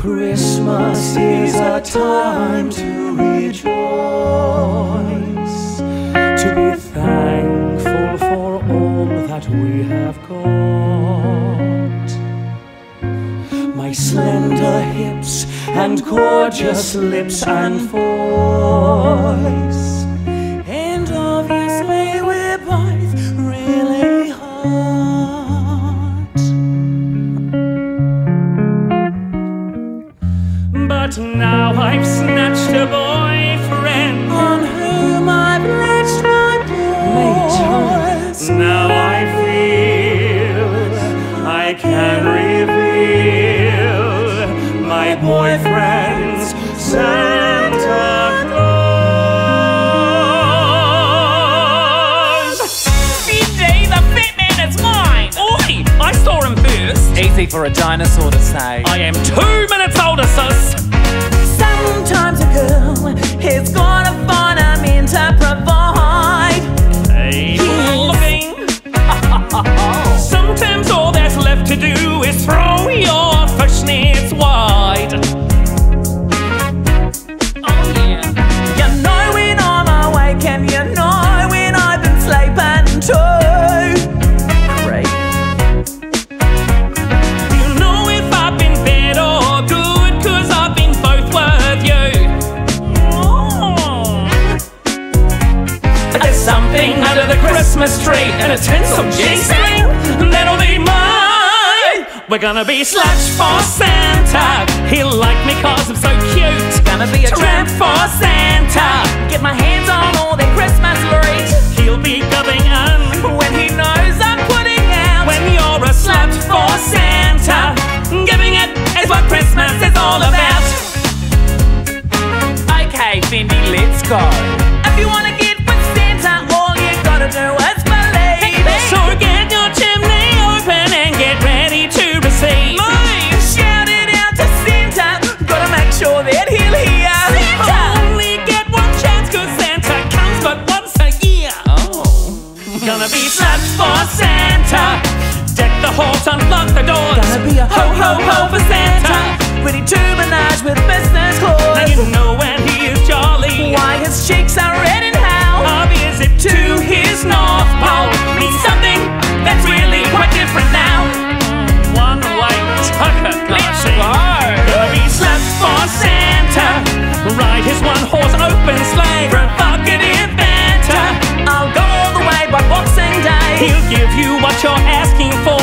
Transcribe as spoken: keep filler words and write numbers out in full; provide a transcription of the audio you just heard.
Christmas is a time to rejoice, to be thankful for all that we have got. My slender hips and gorgeous lips and voice, and obviously we're both really hot. But now I've snatched a boyfriend on whom I've latched my boys. Now I feel I can reveal my boyfriend's Santa Claus. Mindy, the fit man is mine. Oi, I saw him first. Easy for a dinosaur to say. I am two minutes older, sis. Sometimes a girl is gonna find a man to provide. Hey, looking. Sometimes all that's left to do is throw your fishnets wide. Oh yeah. You know when I'm awake and you know when I've been sleeping too. Great. You know if I've been bad or good, cause I've been both with you. Oh. There's something under the Christmas tree and a tinsel G-string that'll be mine. We're gonna be sluts for Santa. He'll like me cause I'm so cute. Gonna be a Tramp for Santa. Get my hands on all their Christmas trees. He'll be coming in When he knows I'm putting out. when you're a slut for Santa. Giving it is what Christmas is all about. Okay, Fendi, let's go. If you wanna get with Santa, all you gotta do is believe. So get your chimney open and get ready to receive. Shout it out to Santa. Gotta make sure that he'll hear. Only get one chance cause Santa comes but once a year. Oh. Gonna be sluts for Santa. Deck the halls, unlock the doors. Gonna be a ho ho ho for Santa. Ready to menage with business Now clause. you know when he is jolly. Why his cheeks are red and how. A visit to his North Pole means something that's really quite different now. One way tucker, let's go. Gonna be sluts for Santa. Ride his one horse open sleigh, provocative banter. I'll go all the way by Boxing Day. He'll give you what you're asking for